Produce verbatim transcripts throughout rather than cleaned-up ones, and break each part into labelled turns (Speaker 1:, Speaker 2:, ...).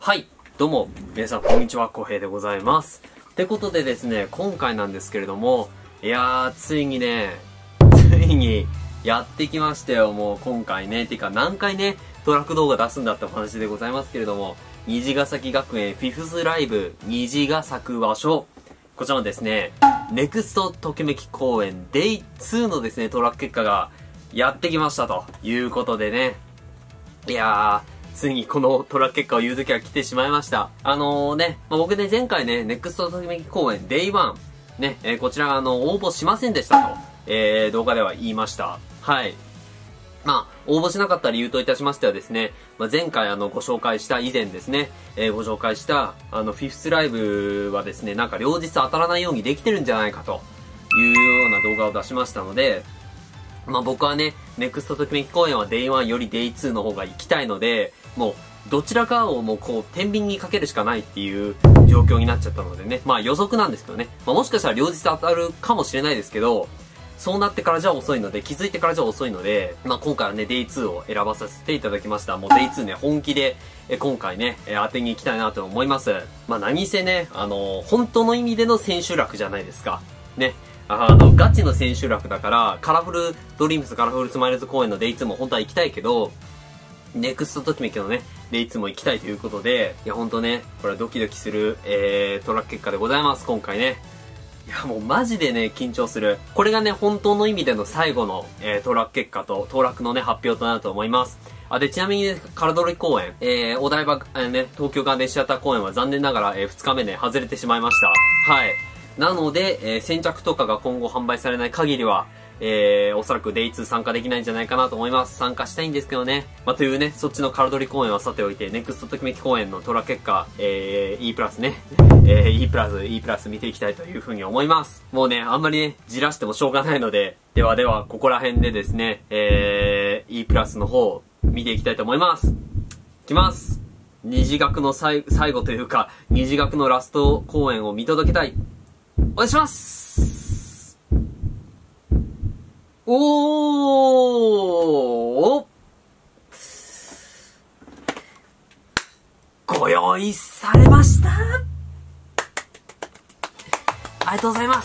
Speaker 1: はい、どうも、皆さんこんにちは、こうへいでございます。ってことでですね、今回なんですけれども、いやー、ついにね、ついに、やってきましたよ、もう今回ね。てか、何回ね、トラック動画出すんだってお話でございますけれども、虹ヶ崎学園フィフスライブ、虹が咲く場所。こちらのですね、ネクストときめき公演デイツーのですね、トラック結果がやってきましたということでね。いやー、ついにこのトラック結果を言う時は来てしまいました。あのー、ね、まあ、僕ね、前回ね、ネクストときめき公演デイワン、ね、えー、こちらあの、応募しませんでしたと、えー、動画では言いました。はい。まあ、応募しなかった理由といたしましてはですね、まあ、前回あの、ご紹介した以前ですね、えー、ご紹介した、あの、フィフスライブはですね、なんか両日当たらないようにできてるんじゃないかというような動画を出しましたので、まあ僕はね、ネクストときめき公演はデイワンよりデイツーの方が行きたいので、もう、どちらかをもうこう、天秤にかけるしかないっていう状況になっちゃったのでね。まあ予測なんですけどね。まあもしかしたら両日当たるかもしれないですけど、そうなってからじゃ遅いので、気づいてからじゃ遅いので、まあ今回はね、デイツーを選ばさせていただきました。もうデイツーね、本気で、え今回ね、え当てに行きたいなと思います。まあ何せね、あのー、本当の意味での千秋楽じゃないですか。ね。あの、ガチの千秋楽だから、カラフルドリームスカラフルスマイルズ公演のデイツーも本当は行きたいけど、ネクストときめきのね、デイツーも行きたいということで、いや本当ね、これはドキドキする、えー、トラック結果でございます、今回ね。いやもうマジでね、緊張する。これがね、本当の意味での最後の、えー、トラック結果と、当落のね、発表となると思います。あ、で、ちなみにね、カラドリ公演、えー、お台場、えー、ね、東京ガーデンシアター公演は残念ながら、えー、ふつかめね、外れてしまいました。はい。なので、えー、先着とかが今後販売されない限りは、えー、おそらくデイツー参加できないんじゃないかなと思います。参加したいんですけどね。まあ、というね、そっちのカラドリ公演はさておいて、ネクストときめき公演のトラ結果、えー、E プラスね、えー、E プラス、E プラス見ていきたいというふうに思います。もうね、あんまりね、じらしてもしょうがないので、ではでは、ここら辺でですね、えー、E プラスの方、見ていきたいと思います。いきます。虹学の最後というか、虹学のラスト公演を見届けたい。お願いします。おーご用意されました。ありがとうございます。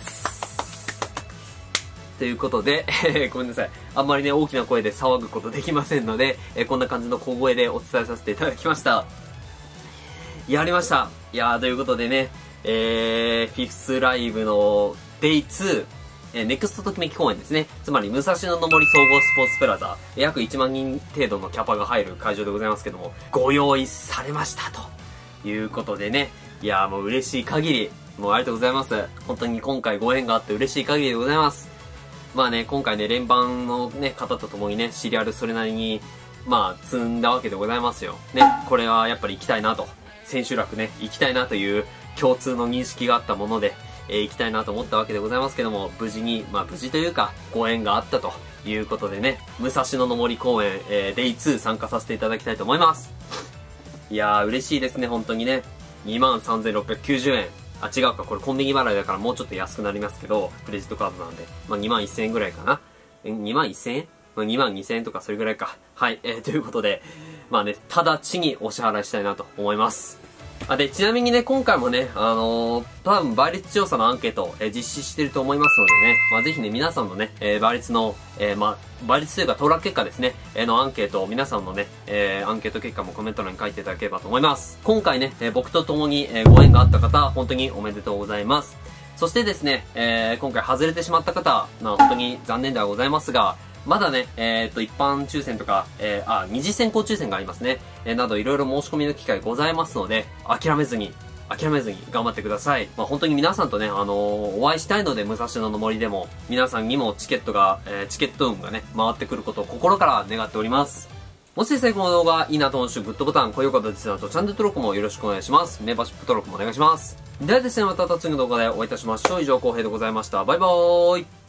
Speaker 1: ということで、えー、ごめんなさい。あんまりね、大きな声で騒ぐことできませんので、えー、こんな感じの小声でお伝えさせていただきました。やりました。いやー、ということでね、えー、フィフスライブのデイツー、えー、ネクストときめき公演ですね。つまり、武蔵野の森総合スポーツプラザ、約いちまんにん程度のキャパが入る会場でございますけども、ご用意されましたということでね。いやーもう嬉しい限り、もうありがとうございます。本当に今回ご縁があって嬉しい限りでございます。まあね、今回ね、連番のね、方と共にね、シリアルそれなりに、まあ、積んだわけでございますよ。ね、これはやっぱり行きたいなと。千秋楽ね、行きたいなという共通の認識があったもので、えー、行きたいなと思ったわけでございますけども、無事に、まあ無事というか、ご縁があったということでね、武蔵野の森公演、えー、デイツー参加させていただきたいと思います。いやー、嬉しいですね、本当にね。にまんさんぜんろっぴゃくきゅうじゅうえん。あ、違うか、これコンビニ払いだからもうちょっと安くなりますけど、クレジットカードなんで。まあにまんせんえんぐらいかな。え、にまんせんえん？まあ、にまんにせんえんとかそれぐらいか。はい、えー、ということで、まあね、直ちにお支払いしたいなと思います。あ、で、ちなみにね、今回もね、あのー、多分倍率調査のアンケートを、えー、実施してると思いますのでね、まあ、ぜひね、皆さんのね、えー、倍率の、えー、まあ、倍率というか、当落結果ですね、えー、のアンケートを、皆さんのね、えー、アンケート結果もコメント欄に書いていただければと思います。今回ね、えー、僕と共に、えー、ご縁があった方、本当におめでとうございます。そしてですね、えー、今回外れてしまった方、まあ、本当に残念ではございますが、まだね、えっと、一般抽選とか、えー、あ、二次選考抽選がありますね。えー、などいろいろ申し込みの機会ございますので、諦めずに、諦めずに頑張ってください。まあ、本当に皆さんとね、あのー、お会いしたいので、武蔵野の森でも、皆さんにもチケットが、えー、チケット運がね、回ってくることを心から願っております。もしですね、この動画いいなと思う人、グッドボタン、高評価とですね、あとチャンネル登録もよろしくお願いします。メンバーシップ登録もお願いします。ではですね、また次の動画でお会いいたしましょう。以上、こうへいでございました。バイバーイ。